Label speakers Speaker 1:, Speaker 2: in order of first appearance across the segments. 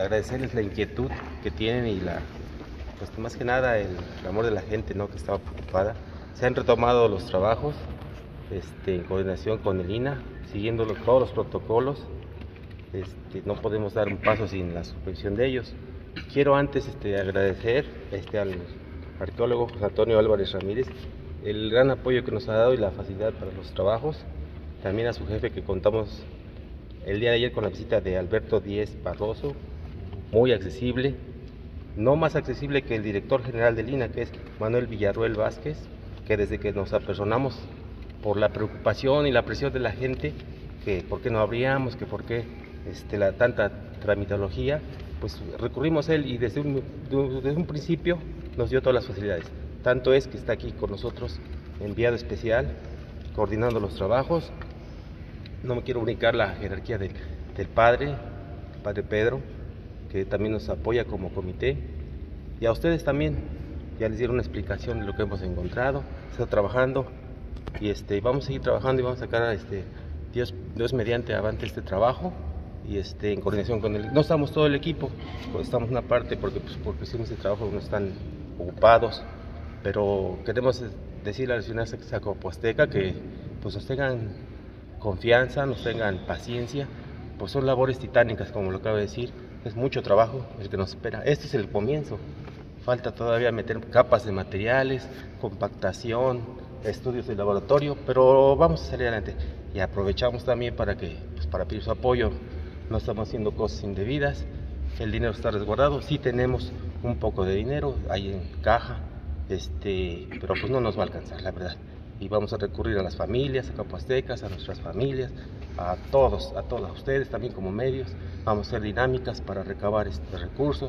Speaker 1: agradecerles la inquietud que tienen y pues más que nada el amor de la gente, ¿no?, que estaba preocupada. Se han retomado los trabajos en coordinación con el INAH, siguiendo todos los protocolos. No podemos dar un paso sin la supervisión de ellos. Quiero antes agradecer al arqueólogo José Antonio Álvarez Ramírez el gran apoyo que nos ha dado y la facilidad para los trabajos. También a su jefe, que contamos el día de ayer con la visita de Alberto Díez Barroso, muy accesible, no más accesible que el director general del INAH, que es Manuel Villarruel Vázquez, que desde que nos apersonamos por la preocupación y la presión de la gente, que por qué no abríamos, que por qué tanta tramitología, pues recurrimos a él y desde un principio nos dio todas las facilidades. Tanto es que está aquí con nosotros, enviado especial, coordinando los trabajos. No me quiero brincar la jerarquía del padre Pedro, que también nos apoya como comité, y a ustedes también. Ya les dieron una explicación de lo que hemos encontrado, está trabajando, y vamos a seguir trabajando y vamos a sacar Dios mediante avante este trabajo, y en coordinación con él. No estamos todo el equipo, estamos una parte porque por cuestiones de trabajo no están ocupados, pero queremos decirle a la ciudad de Zacapoasteca que pues nos tengan confianza, nos tengan paciencia, pues son labores titánicas, como lo acabo de decir, es mucho trabajo el que nos espera. Este es el comienzo, falta todavía meter capas de materiales, compactación, estudios de laboratorio, pero vamos a salir adelante. Y aprovechamos también para pedir su apoyo. No estamos haciendo cosas indebidas, el dinero está resguardado, sí tenemos un poco de dinero ahí en caja, pero pues no nos va a alcanzar, la verdad. Y vamos a recurrir a las familias, a zacapoastecas, a nuestras familias, a todos, a ustedes también como medios. Vamos a hacer dinámicas para recabar recursos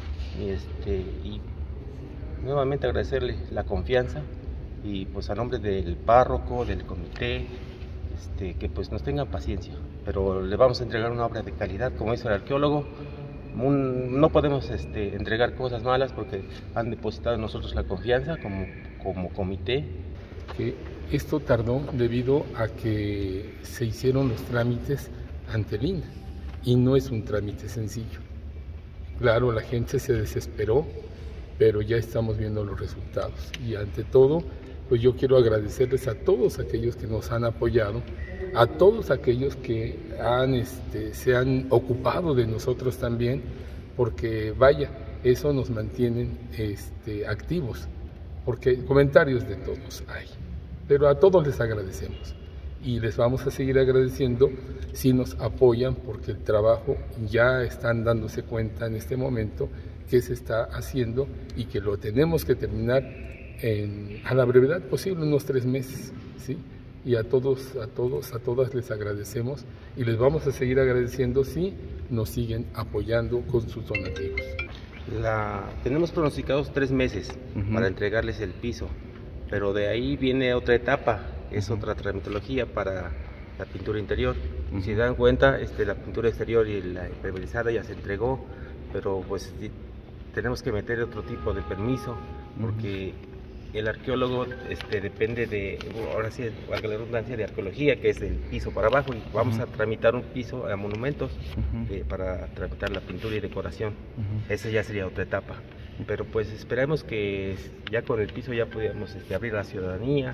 Speaker 1: y nuevamente agradecerle la confianza y pues a nombre del párroco, del comité, que pues nos tengan paciencia, pero le vamos a entregar una obra de calidad, como dice el arqueólogo. No podemos entregar cosas malas porque han depositado en nosotros la confianza como comité.
Speaker 2: Que esto tardó debido a que se hicieron los trámites ante el INAH y no es un trámite sencillo. Claro, la gente se desesperó, pero ya estamos viendo los resultados y ante todo, pues yo quiero agradecerles a todos aquellos que nos han apoyado, a todos aquellos que se han ocupado de nosotros también, porque vaya, eso nos mantiene activos, porque comentarios de todos hay, pero a todos les agradecemos y les vamos a seguir agradeciendo si nos apoyan, porque el trabajo ya están dándose cuenta en este momento que se está haciendo y que lo tenemos que terminar a la brevedad posible, unos 3 meses, ¿sí? Y a todas les agradecemos y les vamos a seguir agradeciendo si nos siguen apoyando con sus donativos.
Speaker 1: Tenemos pronosticados 3 meses para entregarles el piso, pero de ahí viene otra etapa, es otra tramitología para la pintura interior. Si se dan cuenta, la pintura exterior y la impermeabilizada ya se entregó, pero pues tenemos que meter otro tipo de permiso, porque el arqueólogo depende de, ahora sí, valga la redundancia, de arqueología, que es el piso para abajo, y vamos a tramitar un piso a monumentos para tramitar la pintura y decoración. Esa ya sería otra etapa, pero pues esperemos que ya con el piso ya podamos abrir a la ciudadanía,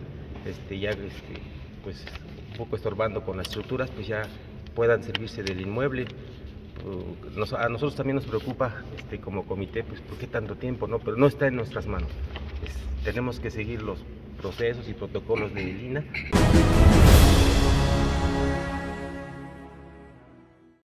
Speaker 1: pues un poco estorbando con las estructuras, pues ya puedan servirse del inmueble. A nosotros también nos preocupa como comité, pues por qué tanto tiempo, ¿no? Pero no está en nuestras manos. Tenemos que seguir los procesos y protocolos de INAH.